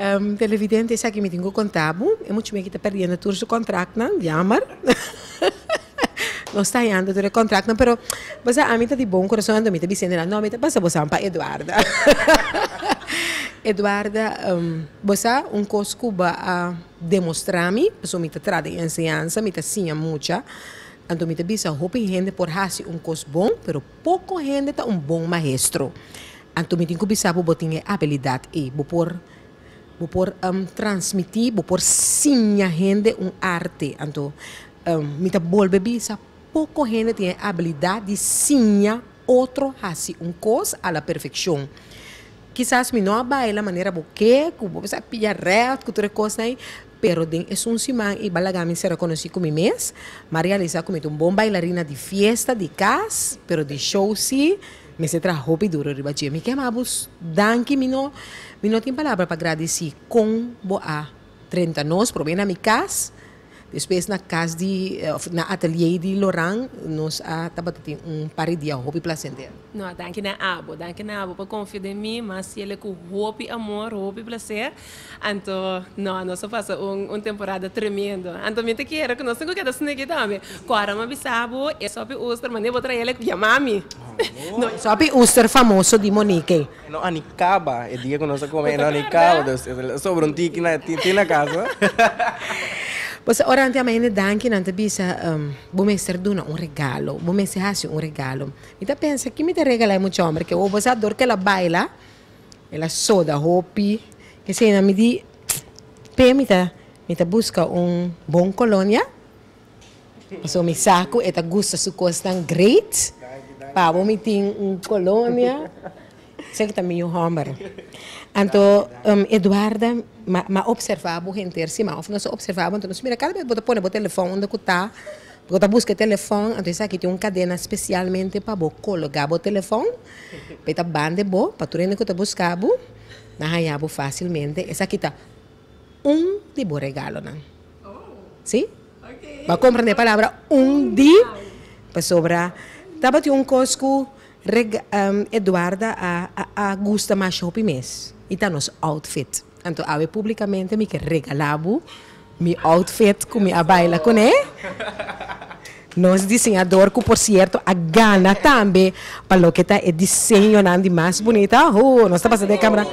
televidente, esse aqui me tenho contado. É muito bem que está perdendo todo o contrato, não? Jammer. Não está indo todo o contrato, não, pero você a mim está de bom coração, ando me está dizendo, não, me está passando para Eduarda. Eduarda, você coisa que a demonstrar-me, pessoa me está trazendo ensinança, me está ensinando muito. Então me está dizendo, hope gente por fazer coisa bom, pero pouco gente está bom maestro. Então me tenho que pensar, vou ter habilidade e vou por transmitir, vou por ensinar gente arte. Então me está volve bisa pouco gente tem habilidade de ensinar outro fazer coisa à la perfeição. Quizás me não baila maneira porque você pilha reto, outra coisa aí, pero den é semana e balagami será conhecido como mês, Maria Lisa como bom bailarina de festa, de casa, pero de show sim, me se tra hobby duro riba dia. Me queimamos, danke me não tem palavra para agradecer com boa 30 anos, provém na minha casa. Depois na casa na ateliê de Laurent, nós estava tendo par de dias hobby placentero. Não, danke na abo para confiar em mim, mas se ele com hobby amor, hobby prazer, então não, nós faz temporada tremenda. Então me te quero que nós temos que dar snake também. Agora me bisabo, é só para Oster, mas nem vou trazer ele com Yamami. Não, só para Oster famoso de Monique. Não, anicaba, é dia que nós comemos, anicaba, sobre tique na casa. Você orante a mãe danke não te bisa vou me ser dona regalo, vou me ser regalo. Então pensa que me te regala muito homem que o você adora que ela baila, ela soda hopi, que se me di me te busca bom colônia. So me saco e te gusta su coisa great. Pa vou me tem colônia. Sei que também homem. Então, Eduarda, ma observava o gente assim, mas nós observava, então nós mira cada vez põe o telefone onde está, porque busca telefone, então isso aqui tem uma cadena especialmente para colocar o telefone, para bande bo, para tu rende que tu buscava, na raiabo facilmente, essa aqui está de bo regalo, não? Sim? Okay. Para compreender a palavra de, para sobrar, tava tem coisa Eduarda a gusta mais shopping mês. E tá nos outfit. Então, eu publicamente me regalava meu outfit com minha baila com ele. Nós desenhador que por certo a gana também para o que tá é desenho de mais bonita. Oh, nós tá passando a câmera.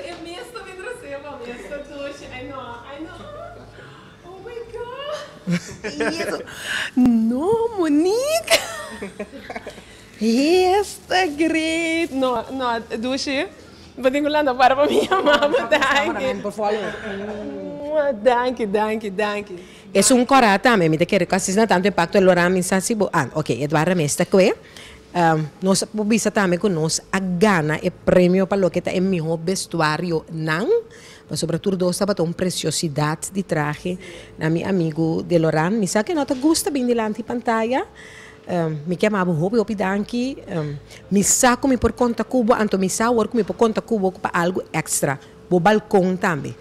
No, Monique. Esta great. No, douche. Vou ter que lá para minha mamãe. Danke. É corata também, me quero que assista tanto impacto allora mi sa si ok, Eduardo me está que nós publica também com nós a gana e prêmio para o que tá em meu vestuário não, mas sobretudo estava tão preciosidade de traje na meu amigo de Laurent, me sa que não te gusta bem delante pantalla. Me chamava Hopi Danke, me saco me por conta cubo, então me saco me por conta cubo para algo extra, o balcão também.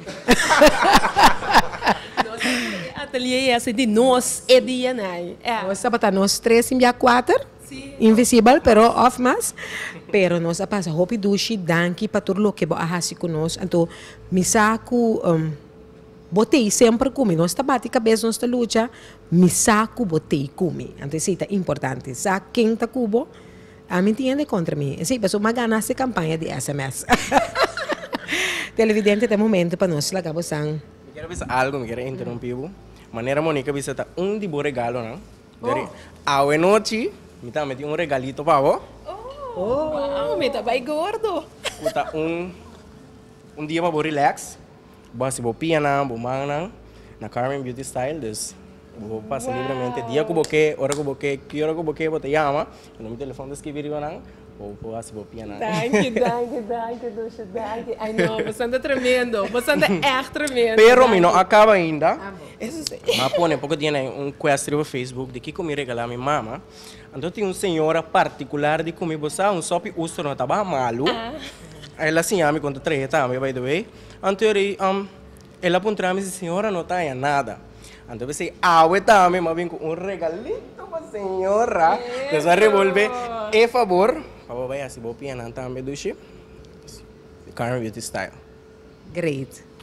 Ateliê esse de nós é dia né? Nós estamos nós três em quatro, invisível, pero off mas, pero nós passa Hopi Dushi Danke para tudo o que a fazer conosco, então me saco botei sempre comigo, nós estamos de cabeça, nós estamos luta, me saco, botei comigo. Então, isso é importante. Saco quem está cubo, a mim entende contra mim. Assim, pessoal, mas ganhasse campanha de SMS. Televidente, tem momento para nós, lá acabou sang. Me quero ver algo, me quero interromper. Maneira Mônica visita de bom regalo, não? A noite, me tá metendo regalito para você. Wow, me tá bem gordo. Puta dia para relax. Basi bo piana, bo mangna, na Carmen Beauty Style, dus bo passa livremente dia que boque, hora que boque, que hora que boque, bo te llama, no meu telefone escrever nang, bo passa bo piana. Danke, Dulce, danke. Ai não, você anda tremendo, você anda echt tremendo. Pero me não acaba ainda. Mas põe porque tem question no Facebook de que como regalar minha mama. Então tem uma senhora particular de como você sope uso não estava malo. Ela assim me conta três também, by the way. Então, ela apontou me disse, senhora, não está nada. Então, eu disse, também, mas vem com regalito para a senhora. Então, vai revolver, é favor. Para vai assim, vou pianar também, do Carmen Beauty Style. Great.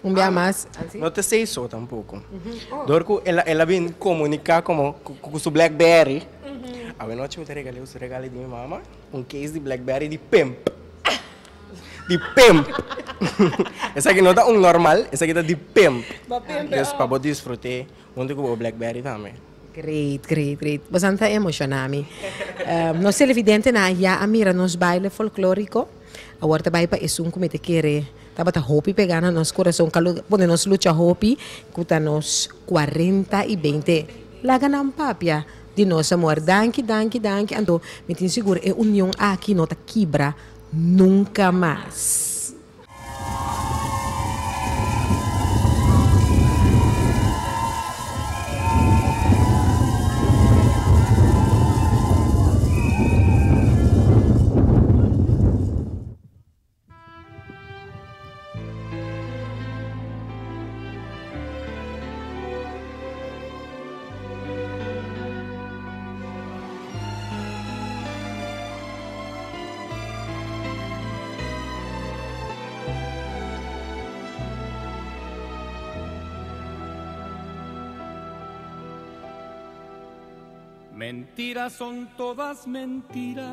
Un día más. No te sei eso tampoco. Dorco, ela vem comunicar com su BlackBerry. A noite me regalei os regalos de minha mama, case de BlackBerry de pimp. De pimp. Essa aqui não tá normal, essa aqui tá de pimp. Para poder desfrutar, onde eu vou BlackBerry também. Great. Bastante emocionami. No sei evidente na ya amira nos baile folclórico. Agora vai para isso como te querer. Tava ta hopi pegando nos coração calu, pone nos lucha hopi, cuta nos 40 e 20. Laga na papia de nosso amor. Danke. Ando, me tin seguro é união aqui nota quebra nunca mais. Mentiras son todas mentiras,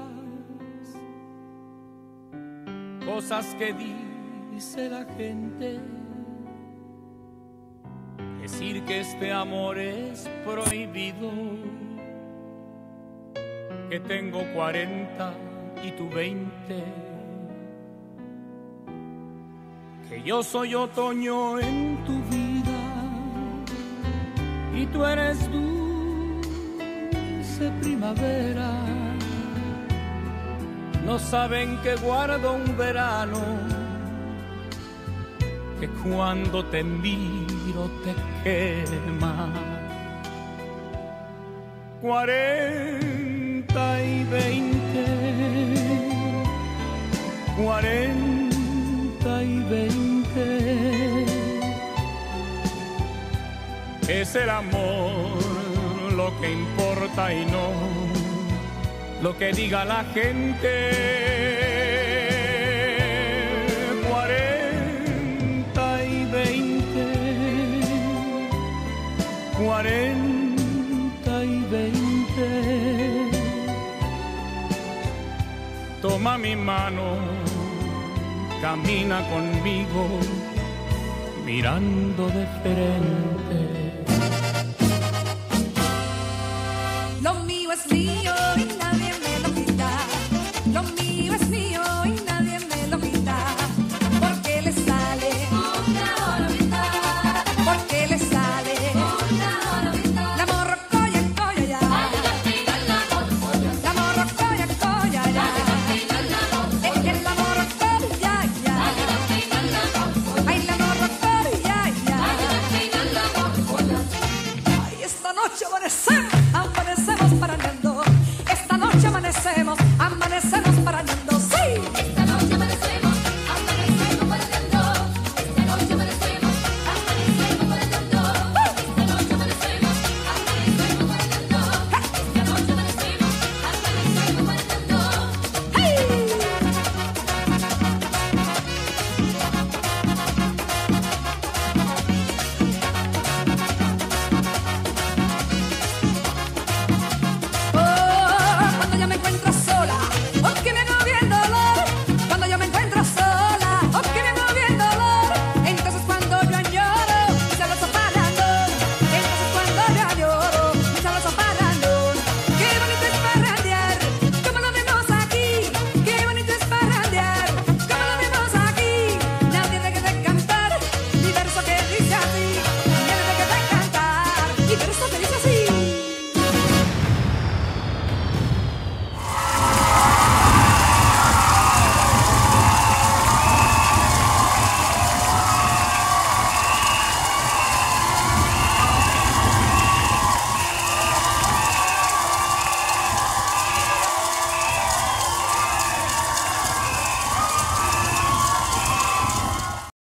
cosas que dice la gente. Decir que este amor es prohibido, que tengo 40 y tú 20, que yo soy otoño en tu vida y tú eres dulce primavera. No saben que guardo un verano, que cuando te miro te quema. 40 y 20, 40 y 20. Es el amor lo que importa y no lo que diga la gente. 40 y 20, 40 y 20. Toma mi mano, camina conmigo, mirando de frente. Lo mío es mío.